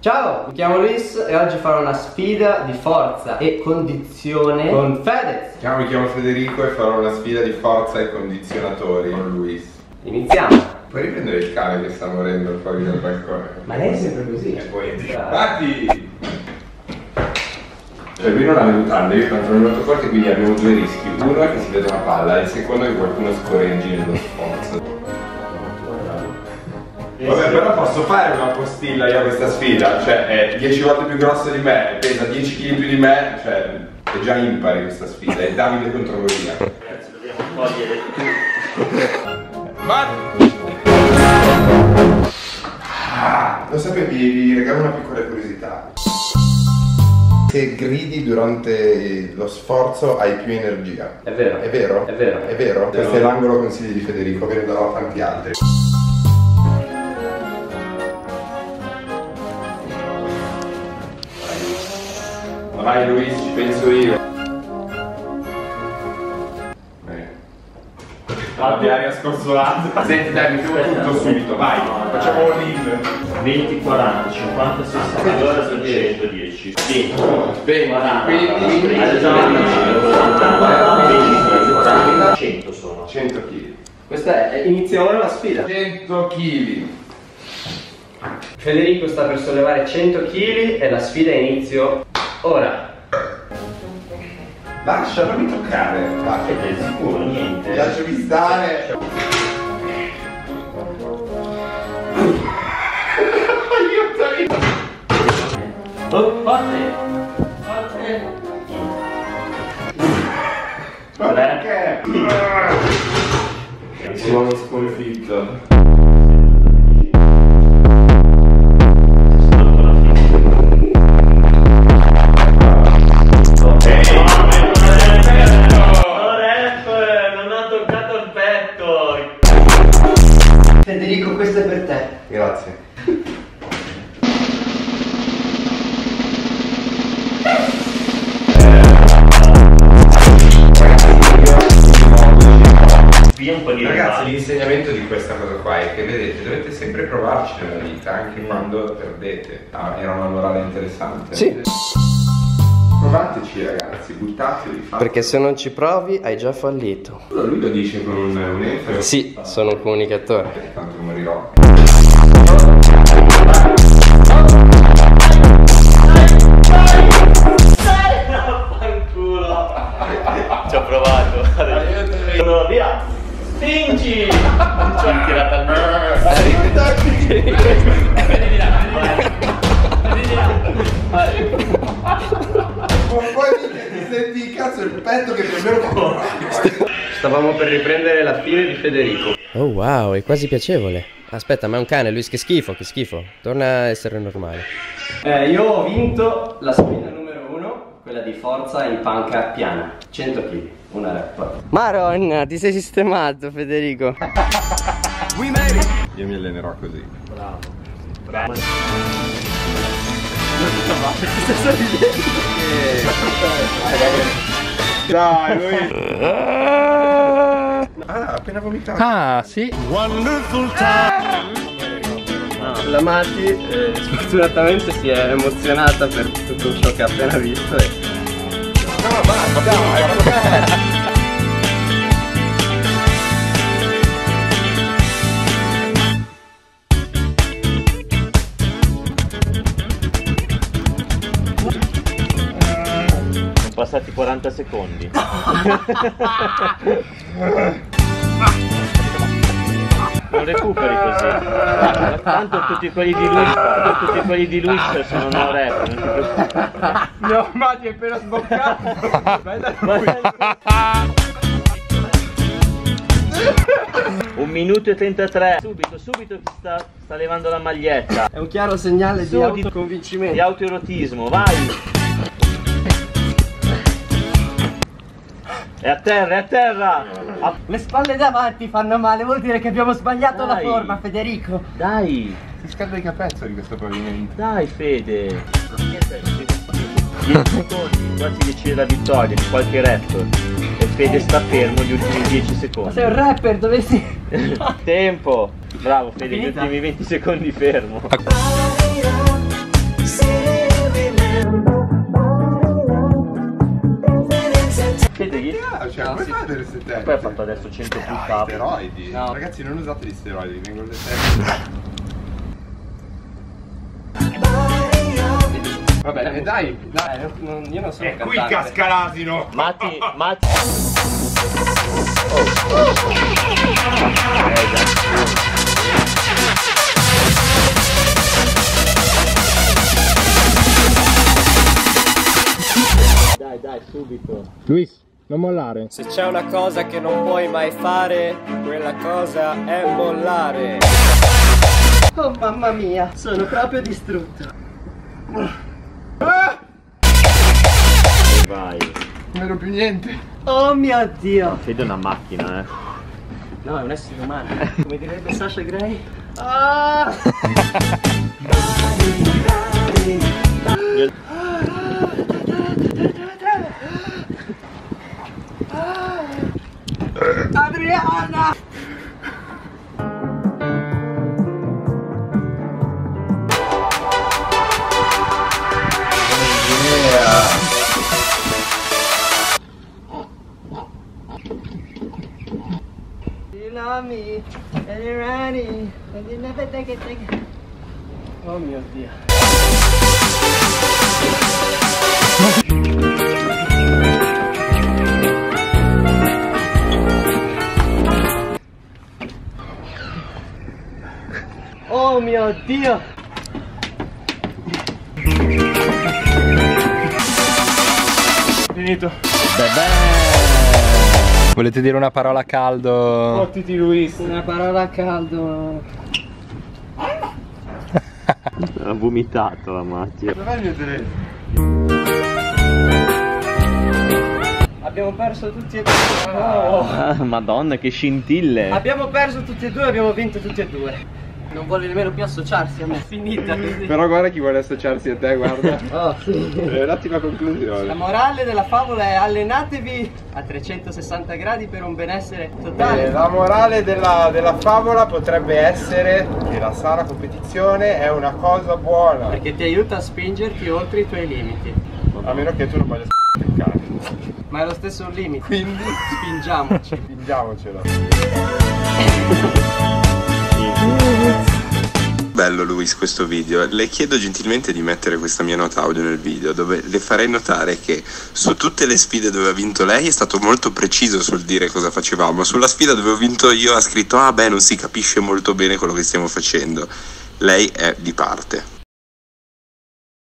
Ciao, mi chiamo Luis e oggi farò una sfida di forza e condizione con Fedez. Ciao, mi chiamo Federico e farò una sfida di forza e condizionatori con Luis. Iniziamo. Puoi riprendere il cane che sta morendo fuori dal balcone? Ma lei è sempre così. Infatti! Cioè lui non ha le mutande, io canto molto forte, quindi abbiamo due rischi. Uno è che si vede una palla e il secondo è che qualcuno scorreggi nello sforzo. Vabbè, però posso fare una postilla io a questa sfida, cioè è 10 volte più grosso di me, pesa 10 kg più di me, cioè è già impari questa sfida, è Davide contro Golia. Dobbiamo togliere Lo sapevi, vi regalo una piccola curiosità. Se gridi durante lo sforzo hai più energia. È vero. È vero? È vero. È vero? Questo è l'angolo consigli di Federico, ve ne darò tanti altri. Vai Luis, ci penso io. Guardi, aria scorsolata. Senti, dai, mettiamo tutto subito, vai. Facciamo l'in. 20, 40, 50, 60. Allora sono 110. 20, 40, quindi 100 sono. 100 kg. Questa è, iniziamo la sfida. 100 kg. Federico sta per sollevare 100 kg e la sfida inizio ora. Lascia, non mi toccare. È sicuro, niente. Lasciami stare. Oh, forte! Forte! Ma perché? Sono sconfitto. Federico, questo è per te. Grazie. Via un po' di Ragazzi, l'insegnamento di questa cosa qua è che vedete, dovete sempre provarci nella vita, anche quando perdete. Ah, era una morale interessante. Sì. Provateci ragazzi, buttatevi, fate. Perché se non ci provi hai già fallito. Lui lo dice con un enfasi. Sì, sono un comunicatore. Tanto morirò. Fanculo! Ci ho provato. Sono via! Spingi! Ci ho tirato al Ma poi ti senti in cazzo il petto che più o meno. Stavamo per riprendere la fine di Federico. Oh wow, è quasi piacevole. Aspetta, ma è un cane, Luis, che schifo, che schifo. Torna a essere normale. Io ho vinto la sfida numero 1, quella di forza in panca piana. 100 kg, una rep. Maronna, ti sei sistemato, Federico. Io mi allenerò così. Bravo. Bravo. Dai, lui. Ah, appena vomitato. Ah, sì. La Mati sfortunatamente si è emozionata per tutto ciò che ha appena visto e... No, basta, dai. Sono passati 40 secondi. Non recuperi così. Tanto tutti quelli di lui sono no rep, non ti preoccupare. No, Mati è appena sboccato. Vai da lui. 1 minuto e 33. Subito che sta levando la maglietta. È un chiaro segnale di Di autoconvincimento. autoerotismo, vai! È a terra, è a terra! Le spalle davanti fanno male, vuol dire che abbiamo sbagliato la Dai. forma, Federico. Dai! Si scalda i capezzoli di questo pavimento. Dai Fede! 10 secondi, qua si decide la vittoria di qualche rapper. E Fede sta fermo gli ultimi 10 secondi. Ma sei un rapper, dovessi... Tempo! Bravo Fede, gli ultimi 20 secondi fermo. fatto adesso 100 push up. Steroidi? No. Ragazzi, non usate gli steroidi, vengono le teste. Va bene, dai. io non sono Qui cantante. casca l'asino. Matti. Dai, subito. Luis, non mollare. Se c'è una cosa che non puoi mai fare, quella cosa è mollare. Oh mamma mia, sono proprio distrutto. Vai. Non ero più niente. Oh mio Dio. Fede è una macchina, No, è un essere umano. Come direbbe Sasha Grey. Ah! Adriana! You love me, and you're ready, and you never take it. Oh mio Dio. Oh mio Dio! Finito. Volete dire una parola a caldo? Fottiti Luis! Una parola a caldo. Ha vomitato la Matti. Dov'è il mio telefono? Abbiamo perso tutti e due. Oh. Madonna, che scintille. Abbiamo perso tutti e due, abbiamo vinto tutti e due. Non vuole nemmeno più associarsi a me. È finita. Però guarda chi vuole associarsi a te, guarda. Oh, sì. È un'ottima conclusione. La morale della favola è allenatevi a 360 gradi per un benessere totale. La morale della favola potrebbe essere che la sana competizione è una cosa buona. Perché ti aiuta a spingerti oltre i tuoi limiti. A meno che tu non voglia il cane. Ma è lo stesso un limite. Quindi Spingiamoci. spingiamocelo. Bello Luis questo video, le chiedo gentilmente di mettere questa mia nota audio nel video dove le farei notare che su tutte le sfide dove ha vinto lei è stato molto preciso sul dire cosa facevamo. Sulla sfida dove ho vinto io ha scritto ah beh non si capisce molto bene quello che stiamo facendo. Lei è di parte.